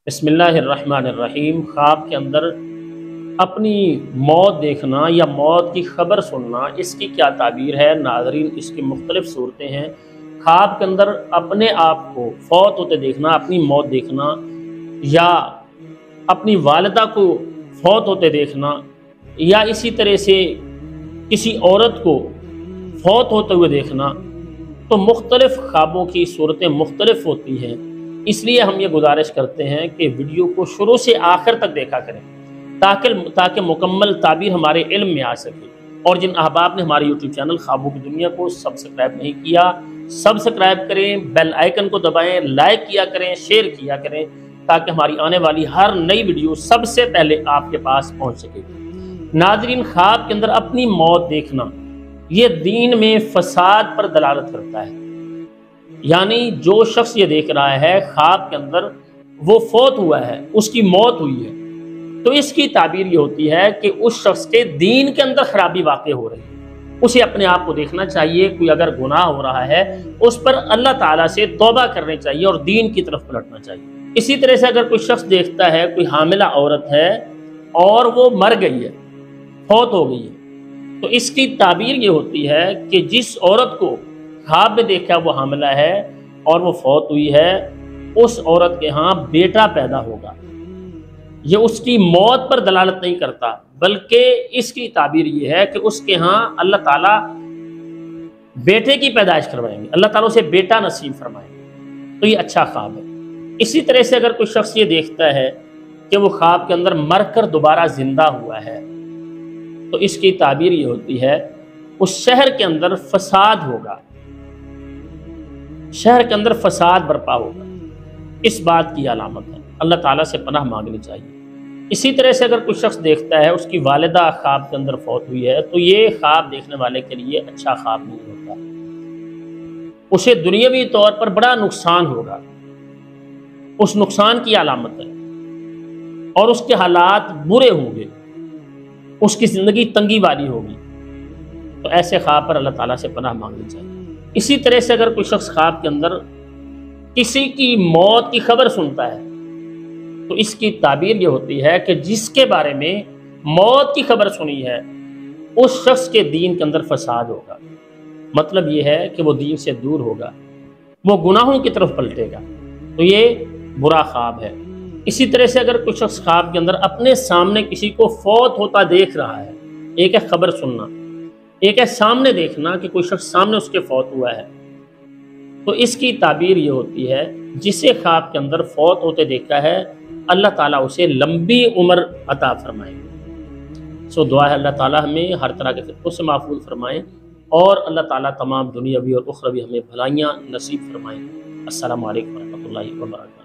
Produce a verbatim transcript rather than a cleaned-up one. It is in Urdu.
بسم اللہ الرحمن الرحیم۔ خواب کے اندر اپنی موت دیکھنا یا موت کی خبر سننا، اس کی کیا تعبیر ہے؟ ناظرین، اس کی مختلف صورتیں ہیں۔ خواب کے اندر اپنے آپ کو فوت ہوتے دیکھنا، اپنی موت دیکھنا، یا اپنی والدہ کو فوت ہوتے دیکھنا، یا اسی طرح سے کسی عورت کو فوت ہوتے ہوئے دیکھنا، تو مختلف خوابوں کی صورتیں مختلف ہوتی ہیں۔ اس لیے ہم یہ گزارش کرتے ہیں کہ ویڈیو کو شروع سے آخر تک دیکھا کریں تاکہ تاکہ مکمل تعبیر ہمارے علم میں آ سکے۔ اور جن احباب نے ہمارے یوٹیوب چینل خوابوں کی دنیا کو سبسکرائب نہیں کیا، سبسکرائب کریں، بیل آئیکن کو دبائیں، لائک کیا کریں، شیئر کیا کریں، تاکہ ہماری آنے والی ہر نئی ویڈیو سب سے پہلے آپ کے پاس پہنچ سکے۔ ناظرین، خواب کے اندر اپنی موت دیکھنا یہ دین میں فساد پر دلالت کرتا ہے۔ یعنی جو شخص یہ دیکھ رہا ہے خواب کے اندر وہ فوت ہوا ہے، اس کی موت ہوئی ہے، تو اس کی تعبیر یہ ہوتی ہے کہ اس شخص کے دین کے اندر خرابی واقع ہو رہی ہے۔ اسے اپنے آپ کو دیکھنا چاہیے، کوئی اگر گناہ ہو رہا ہے اس پر اللہ تعالیٰ سے توبہ کرنی چاہیے اور دین کی طرف پلٹنا چاہیے۔ اسی طرح سے اگر کوئی شخص دیکھتا ہے کوئی حاملہ عورت ہے اور وہ مر گئی ہے، فوت ہو گئی ہے، تو اس کی تعبیر یہ ہوتی ہے کہ جس عورت کو خواب میں دیکھا وہ حاملہ ہے اور وہ فوت ہوئی ہے، اس عورت کے ہاں بیٹا پیدا ہوگا۔ یہ اس کی موت پر دلالت نہیں کرتا، بلکہ اس کی تعبیر یہ ہے کہ اس کے ہاں اللہ تعالیٰ بیٹے کی پیدائش کروائیں گے، اللہ تعالیٰ اسے بیٹا نصیب فرمائیں گے، تو یہ اچھا خواب ہے۔ اسی طرح سے اگر کوئی شخص یہ دیکھتا ہے کہ وہ خواب کے اندر مر کر دوبارہ زندہ ہوا ہے، تو اس کی تعبیر یہ ہوتی ہے اس شہر کے اندر فساد ہوگا، شہر کے اندر فساد برپا ہوگا، اس بات کی علامت ہے۔ اللہ تعالیٰ سے پناہ مانگنی چاہیے۔ اسی طرح سے اگر کوئی شخص دیکھتا ہے اس کی والدہ خواب کے اندر فوت ہوئی ہے، تو یہ خواب دیکھنے والے کے لیے اچھا خواب نہیں ہوتا، اسے دنیاوی طور پر بڑا نقصان ہوگا، اس نقصان کی علامت ہے، اور اس کے حالات برے ہوں گے، اس کی زندگی تنگی والی ہوگی، تو ایسے خواب پر اللہ تعالیٰ سے پناہ مانگنی چاہیے۔ اسی طرح سے اگر کوئی شخص خواب کے اندر کسی کی موت کی خبر سنتا ہے، تو اس کی تعبیر یہ ہوتی ہے کہ جس کے بارے میں موت کی خبر سنی ہے اس شخص کے دین کے اندر فساد ہوگا۔ مطلب یہ ہے کہ وہ دین سے دور ہوگا، وہ گناہوں کی طرف پلٹے گا، تو یہ برا خواب ہے۔ اسی طرح سے اگر کوئی شخص خواب کے اندر اپنے سامنے کسی کو فوت ہوتا دیکھ رہا ہے، ایک ہے خبر سننا، ایک ہے سامنے دیکھنا کہ کوئی شخص سامنے اس کے فوت ہوا ہے، تو اس کی تعبیر یہ ہوتی ہے جسے خواب کے اندر فوت ہوتے دیکھا ہے اللہ تعالیٰ اسے لمبی عمر عطا فرمائے۔ سو دعا ہے اللہ تعالیٰ ہمیں ہر طرح کے فتنوں سے محفوظ فرمائے، اور اللہ تعالیٰ تمام دنیاوی اور اخروی ہمیں بھلائیاں نصیب فرمائے۔ السلام علیکم ورحمۃ اللہ وبرکاتہ۔